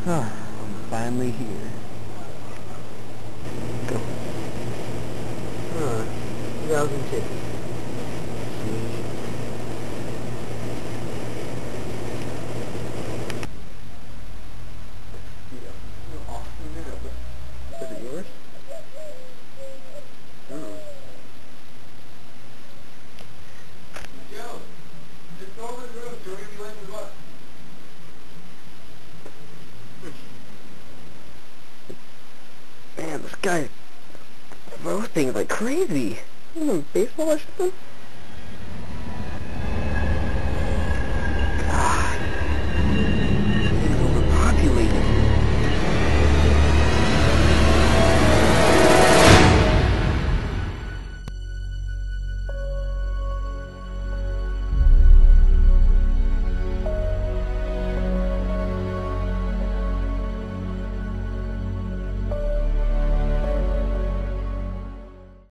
I'm finally here. Go. 2002. Is it yours? Joe, just go over the room. You're going to be late with what? Man, this guy throws things like crazy. Baseball or something?